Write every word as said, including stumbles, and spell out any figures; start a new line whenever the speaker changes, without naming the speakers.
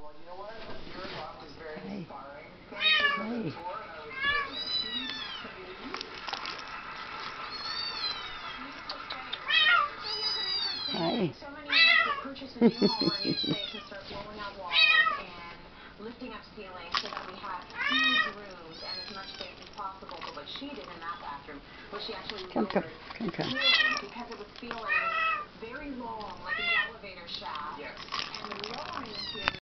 Well, you know what? Your talk is very
Hey.
inspiring. Thank you for the
Hey.
tour, and I was very happy.
Hi.
So many of us will purchase a new home or a new space and start blowing out walls and lifting up ceilings so that we have huge rooms and as much space as possible. But what she did in that bathroom was she actually
Come, come,
lowered
come, come.
ceilings because it was feeling very long, like an elevator shaft.
Yes.
And lowering the ceiling